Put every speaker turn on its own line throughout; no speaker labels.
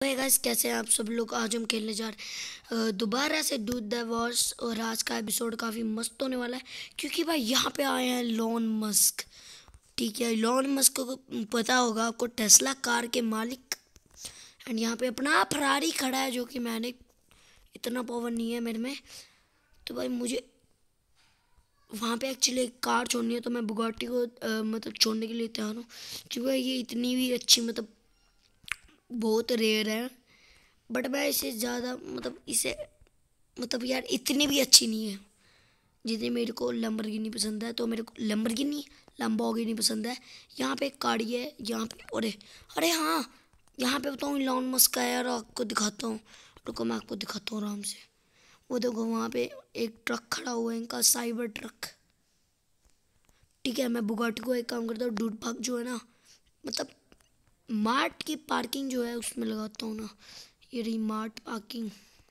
Hey guys, कैसे हैं आप सब लोग। आज हम खेलने जा रहे दोबारा से डू द वॉर्स। और आज का एपिसोड काफ़ी मस्त होने वाला है क्योंकि भाई यहाँ पे आए हैं इलॉन मस्क। ठीक है, इलॉन मस्क को पता होगा आपको, टेस्ला कार के मालिक। एंड यहाँ पे अपना फरारी खड़ा है जो कि मैंने इतना पावर नहीं है मेरे में। तो भाई मुझे वहाँ पे एक्चुअली एक कार छोड़नी है, तो मैं बुगाटी को मतलब छोड़ने के लिए तैयार हूँ क्योंकि भाई ये इतनी भी अच्छी मतलब बहुत रेयर है। बट मैं इसे ज़्यादा मतलब इसे मतलब यार इतनी भी अच्छी नहीं है जितनी मेरे को लैम्बोर्गिनी पसंद है। तो मेरे को लैम्बोर्गिनी पसंद है। यहाँ पे एक गाड़ी है यहाँ पे। अरे अरे हाँ, यहाँ पे बताऊँ इलॉन मस्क का है यार, आपको दिखाता हूँ। रुको मैं आपको दिखाता हूँ आराम से। वो देखो वहाँ पे एक ट्रक खड़ा हुआ है, इनका साइबर ट्रक। ठीक है, मैं बुगाटी को एक काम करता हूँ, डूड भाग जो है ना, मतलब मार्ट की पार्किंग जो है उसमें लगाता हूँ ना। ये रही मार्ट पार्किंग।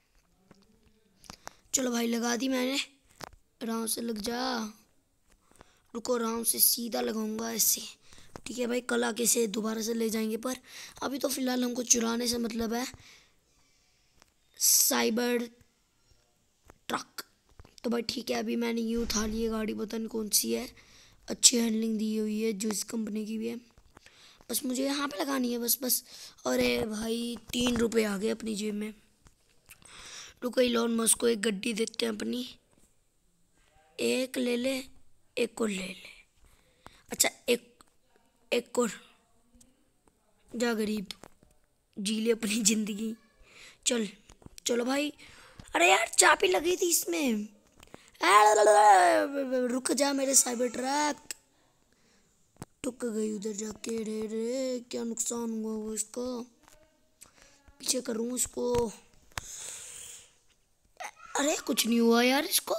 चलो भाई लगा दी मैंने। आराम से लग जा। रुको आराम से सीधा लगाऊंगा ऐसे। ठीक है भाई, कल आके से दोबारा से ले जाएंगे, पर अभी तो फिलहाल हमको चुराने से मतलब है। Cybertruck. तो भाई ठीक है, अभी मैंने ये उठा ली है गाड़ी, पता नहीं कौन सी है। अच्छी हैंडलिंग दी हुई है जो इस कंपनी की भी है। बस मुझे यहाँ पे लगानी है बस। अरे भाई 3 रुपये आ गए अपनी जेब में। रुको इलॉन मस्क को एक गड्डी देते हैं अपनी। एक ले ले, एक और ले ले। अच्छा एक एक और। जा गरीब, जी ले अपनी जिंदगी। चल चलो भाई। अरे यार चाबी लगी थी इसमें। रुक जा मेरे साइबर ट्रक। टुक गई उधर जाके। रे रे क्या नुकसान हुआ वो इसका। पीछे करूँ इसको। अरे कुछ नहीं हुआ यार इसको।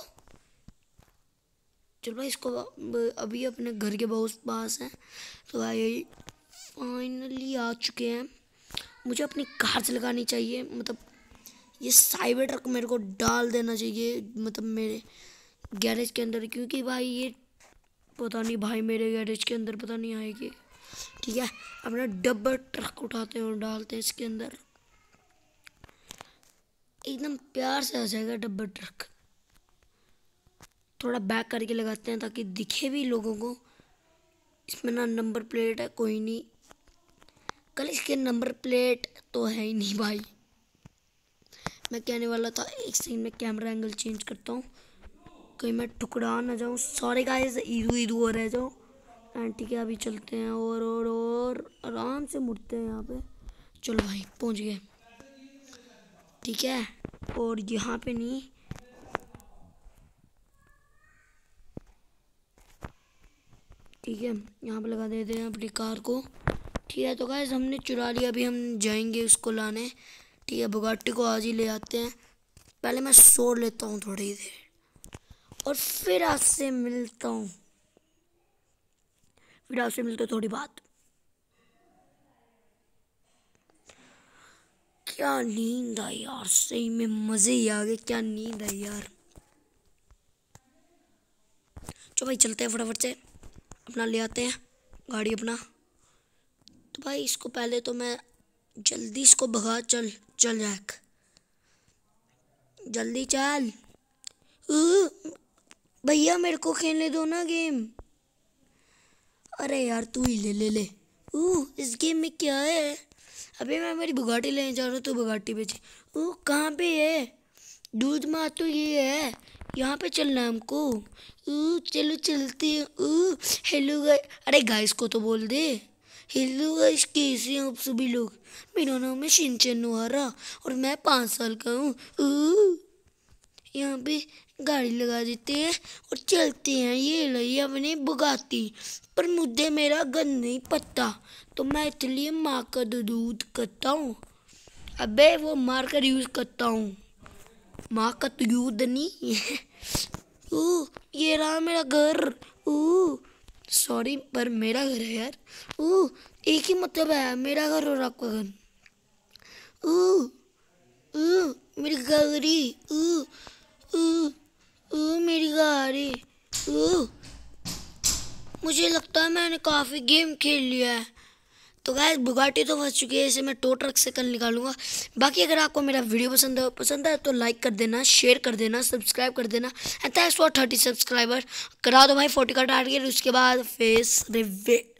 चल भाई इसको अभी अपने घर के बहुत पास है। तो भाई फाइनली आ चुके हैं। मुझे अपनी कार से लगानी चाहिए, मतलब ये साइबर ट्रक मेरे को डाल देना चाहिए मतलब मेरे गैरेज के अंदर, क्योंकि भाई ये पता नहीं भाई मेरे गैरेज के अंदर पता नहीं आएगी। ठीक है, अपना डब्बर ट्रक उठाते हैं और डालते हैं इसके अंदर। एकदम प्यार से आ जाएगा डब्बर ट्रक। थोड़ा बैक करके लगाते हैं ताकि दिखे भी लोगों को। इसमें ना नंबर प्लेट है, कोई नहीं। कल इसके नंबर प्लेट तो है ही नहीं भाई। मैं कहने वाला था, एक सेकंड में कैमरा एंगल चेंज करता हूँ कहीं मैं टुकड़ा ना जाऊँ। सॉरी गाइस, इधू इधू हो रह जाओ। एंड ठीक है अभी चलते हैं और आराम से मुड़ते हैं यहाँ पे। चलो भाई पहुँच गए। ठीक है, और यहाँ पे नहीं, ठीक है यहाँ पे लगा देते हैं अपनी कार को। ठीक है, तो गाइस हमने चुरा लिया, अभी हम जाएंगे उसको लाने। ठीक है, बुगाटी को आज ही ले आते हैं। पहले मैं सो लेता हूँ थोड़ी देर और फिर आपसे मिलता हूँ। फिर आपसे मिलते थोड़ी बात। क्या नींद आई यार, सही में मज़े ही आ गए। क्या नींद आई यार। चलो भाई चलते हैं फटाफट से, अपना ले आते हैं गाड़ी अपना। तो भाई इसको पहले तो मैं जल्दी इसको भगा। चल चल जैक, जल्दी चल। भैया मेरे को खेलने दो ना गेम। अरे यार तू ही ले। इस गेम में क्या है। अबे मैं मेरी बुगाटी लेने जा रहा हूँ, तो बुगाटी बेचे। कहाँ पे है दूध माँ। तो ये है, यहाँ पे चलना है हमको। चलो चलते हैं। हेलो गाइस, अरे गाइस को तो बोल दे। हेलो गाइस, कैसे हैं आप सभी लोग। मेरा नाम है शिनचैन नोहारा और मैं 5 साल का हूँ। यहाँ पे गाड़ी लगा देते हैं और चलते हैं। ये ली अपनी बुगाती, पर मुझे मेरा गन नहीं पता, तो मैं इसलिए माँ का दूध करता हूँ। अबे वो मार कर यूज़ करता हूँ, माँ का तो यूज नहीं है। ये रहा मेरा घर। सॉरी पर मेरा घर है यार। एक ही मतलब है, मेरा घर और आपका घर। मेरी गाड़ी। मेरी गाड़ी। मुझे लगता है मैंने काफ़ी गेम खेल लिया है, तो गाइस बुगाटी तो फंस चुकी है, इसे मैं टो ट्रक से कल निकालूंगा। बाकी अगर आपको मेरा वीडियो पसंद है तो लाइक कर देना, शेयर कर देना, सब्सक्राइब कर देना। And thanks for 30 subscriber. करा दो भाई 40 का टारगेट, उसके बाद फेस रिवील।